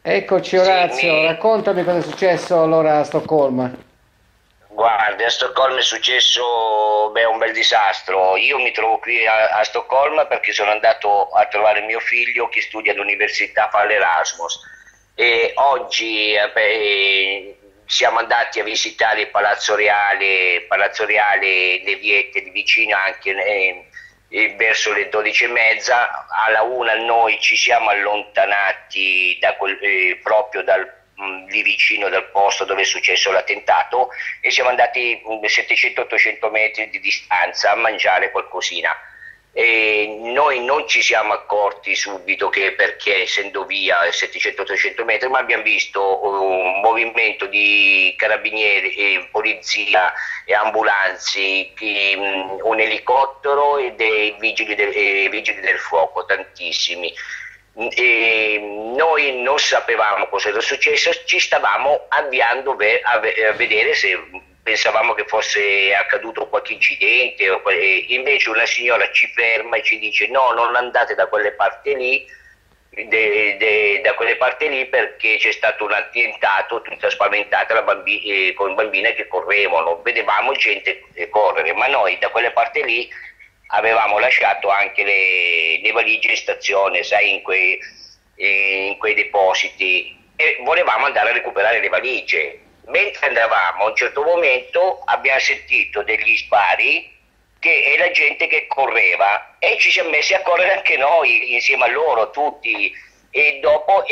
Eccoci Sì, Orazio, raccontami cosa è successo allora a Stoccolma. guarda, a Stoccolma è successo, beh, un bel disastro. Io mi trovo qui a Stoccolma perché sono andato a trovare mio figlio che studia all'università, fa l'Erasmus. E oggi siamo andati a visitare il Palazzo Reale, le Viette di vicino anche verso le 12:30. Alla una noi ci siamo allontanati proprio lì vicino dal posto dove è successo l'attentato e siamo andati 700-800 metri di distanza a mangiare qualcosina. E noi non ci siamo accorti subito che perché essendo via 700-800 metri, ma abbiamo visto un movimento di carabinieri e polizia e ambulanze, un elicottero e dei vigili del fuoco, tantissimi. E noi non sapevamo cosa era successo, ci stavamo avviando a vedere se pensavamo che fosse accaduto qualche incidente, invece una signora ci ferma e ci dice no, non andate da quelle parti lì, da quelle parti lì perché c'è stato un attentato, tutta spaventata con bambine che correvano, vedevamo gente correre, ma noi da quelle parti lì avevamo lasciato anche le valigie in stazione, sai, in quei depositi, e volevamo andare a recuperare le valigie. Mentre andavamo, a un certo momento abbiamo sentito degli spari e la gente che correva e ci siamo messi a correre anche noi insieme a loro tutti e dopo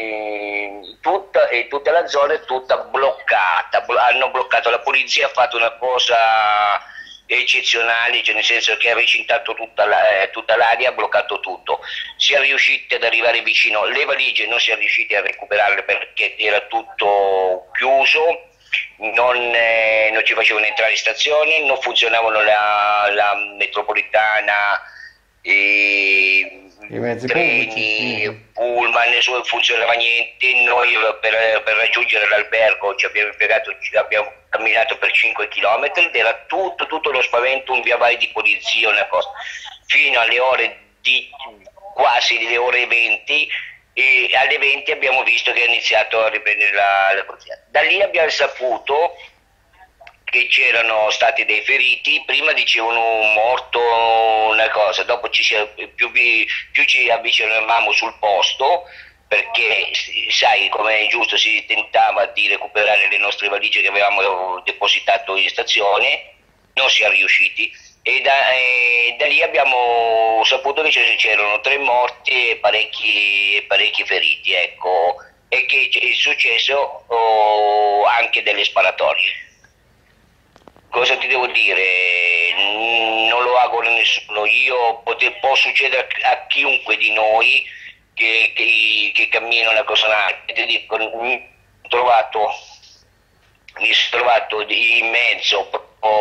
tutta la zona è tutta bloccata, hanno bloccato, la polizia ha fatto una cosa eccezionali, cioè nel senso che ha recintato tutta l'area, ha bloccato tutto. Si è riusciti ad arrivare vicino, le valigie non si è riusciti a recuperarle perché era tutto chiuso, non ci facevano entrare in stazione, non funzionavano la metropolitana, I mezzi pubblici? treni, pullman, nessuno funzionava niente. Noi per raggiungere l'albergo abbiamo camminato per 5 km ed era tutto lo spavento, un via vai di polizia, una cosa, fino alle ore quasi le ore 20, e alle 20 abbiamo visto che ha iniziato a riprendere la polizia. Da lì abbiamo saputo che c'erano stati dei feriti, prima dicevano un morto, una cosa, dopo più ci avvicinavamo sul posto, perché sai come è giusto, si tentava di recuperare le nostre valigie che avevamo depositato in stazione, non si è riusciti e da lì abbiamo saputo che c'erano 3 morti e parecchi feriti, ecco, e che è successo anche delle sparatorie. Cosa ti devo dire? Non lo auguro a nessuno, può succedere a chiunque di noi che cammina una cosa nata. Ti dico, mi sono trovato in mezzo,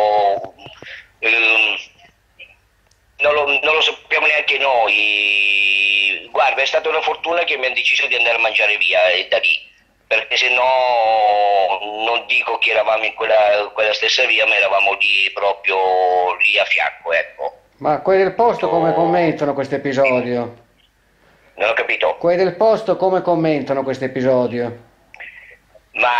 ehm, non lo sappiamo neanche noi. Guarda, è stata una fortuna che mi hanno deciso di andare a mangiare via da lì, perché se no non dico che eravamo in quella stessa via, ma eravamo lì proprio lì a fianco, ecco. Ma quelli del posto come Tutto... commentano questo episodio? Non ho capito. Quelli del posto come commentano questo episodio? Ma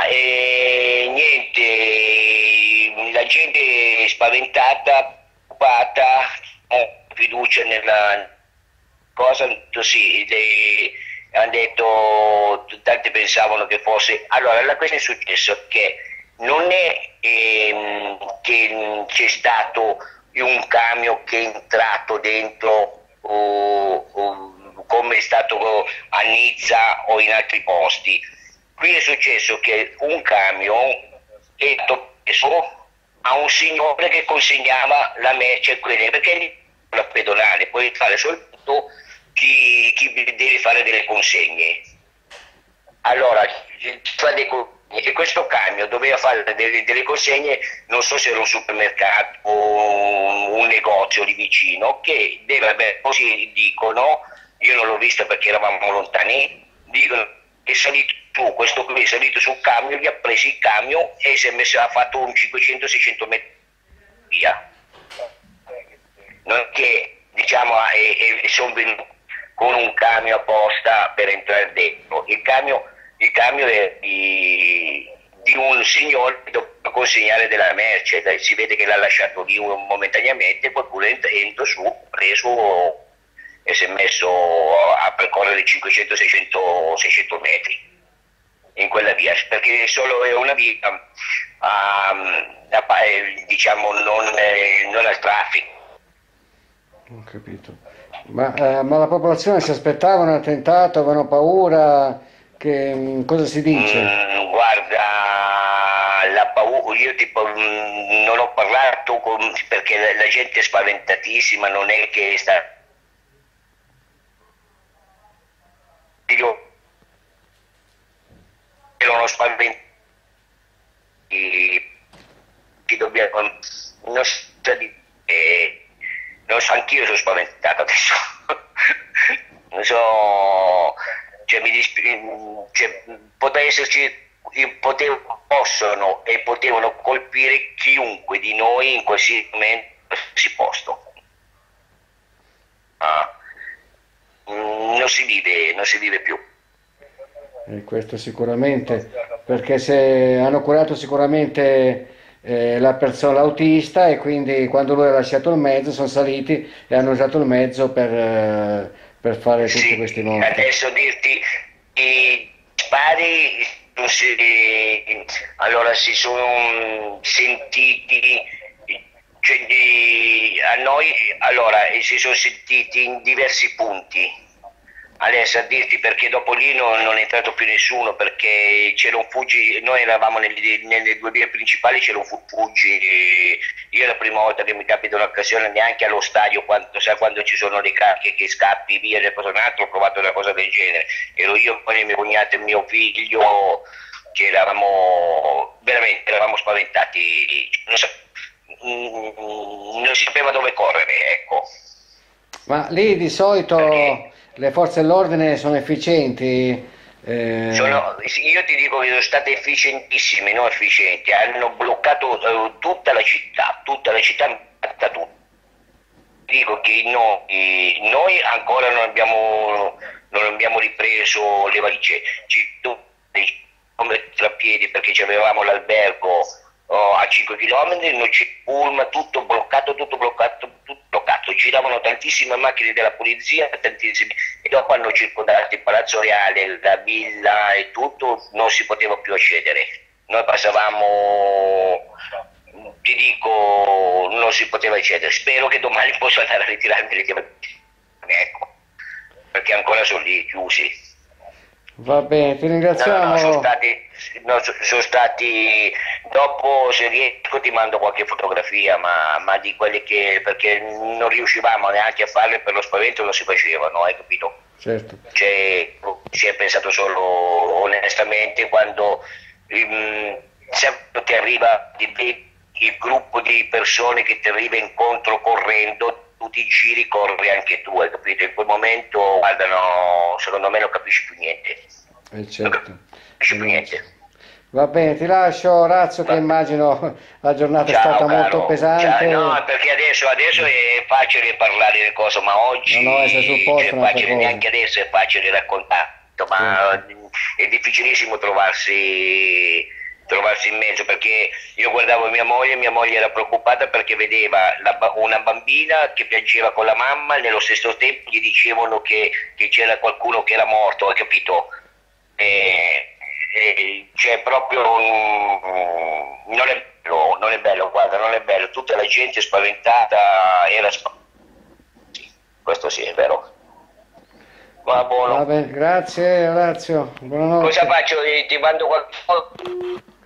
niente, la gente è spaventata, preoccupata, fiducia nella cosa, sì, hanno detto, tanti pensavano che fosse... Allora, la questione è successo che non è che c'è stato un camion che è entrato dentro come è stato a Nizza o in altri posti. Qui è successo che un camion è stato preso a un signore che consegnava la merce, perché lì la pedonale puoi fare soltanto chi deve fare delle consegne. Allora, e questo camion doveva fare delle consegne, non so se era un supermercato o un negozio lì vicino, che deve, così dicono, io non l'ho vista perché eravamo lontani, dicono che è salito su, questo qui è salito sul camion, gli ha preso il camion e si è messo, ha fatto un 500-600 metri via. Non è che diciamo sono venuti con un camion apposta per entrare dentro, il camion il camion è di un signore che doveva consegnare della merce, si vede che l'ha lasciato lì momentaneamente, qualcuno è entrato su, preso e si è messo a percorrere 500, 600 metri in quella via, perché solo è una via diciamo non al traffico. Ho capito. Ma la popolazione si aspettava un attentato, avevano paura? Cosa si dice? Guarda, la paura, io tipo non ho parlato perché la gente è spaventatissima, non è che sta... Io erano spaventati, che dobbiamo... Non so, anch'io sono spaventato adesso. Non so, cioè, cioè, possono e potevano colpire chiunque di noi in qualsiasi momento, in qualsiasi posto. Non si vive più. E questo sicuramente, perché se hanno curato sicuramente la persona, l'autista, e quindi quando lui ha lasciato il mezzo sono saliti e hanno usato il mezzo per fare tutti Sì, questi morti. adesso dirti i spari allora si sono sentiti, cioè, a noi allora si sono sentiti in diversi punti. Adesso a dirti, perché dopo lì non è entrato più nessuno, perché c'era un Fuggi, noi eravamo nelle due vie principali, c'era un Fuggi, io è la prima volta che mi capita un'occasione, neanche allo stadio, quando ci sono le cariche che scappi via del personaggio, ho provato una cosa del genere, ero io, poi mio cognato e mio figlio, che eravamo spaventati, non si sapeva dove correre, ecco. Ma lì di solito Perché? le forze dell'ordine sono efficienti? Io ti dico che sono state efficientissime, non efficienti, hanno bloccato tutta la città, tutto. Dico che noi ancora non abbiamo ripreso le valigie, come tra piedi, perché avevamo l'albergo a 5 km, non c'è pullman, tutto bloccato, giravano tantissime macchine della polizia, tantissime, e dopo hanno circondato il Palazzo Reale, la villa e tutto, non si poteva più accedere. Noi passavamo, ti dico, non si poteva accedere. Spero che domani possa andare a ritirarmi le chiavi, ecco, perché ancora sono lì chiusi. Va bene, ti No, ringraziamo. sono stati, dopo se riesco ti mando qualche fotografia, ma di quelle perché non riuscivamo neanche a farle per lo spavento, non si facevano, hai capito? Certo. Cioè, si è pensato solo onestamente quando sempre ti arriva il gruppo di persone che ti arriva incontro correndo, tu ti giri, corri anche tu, hai capito? In quel momento, guarda, no, secondo me non capisci più niente. Certo. Non capisci più niente. Va bene, ti lascio, Orazio, che immagino la giornata è Ciao stata caro, molto pesante. ciao. No, perché adesso è facile parlare di cose, ma oggi No, essere sul posto è è un'altra facile, cosa. neanche adesso è facile raccontare, ma è difficilissimo trovarsi in mezzo, perché io guardavo mia moglie era preoccupata perché vedeva una bambina che piangeva con la mamma, nello stesso tempo gli dicevano che c'era qualcuno che era morto, hai capito? C'è proprio non è bello, guarda, non è bello, tutta la gente spaventata, sì, questo sì è vero. Va buono. Va bene, grazie, Orazio, buonanotte. Cosa faccio? Ti mando qualcosa?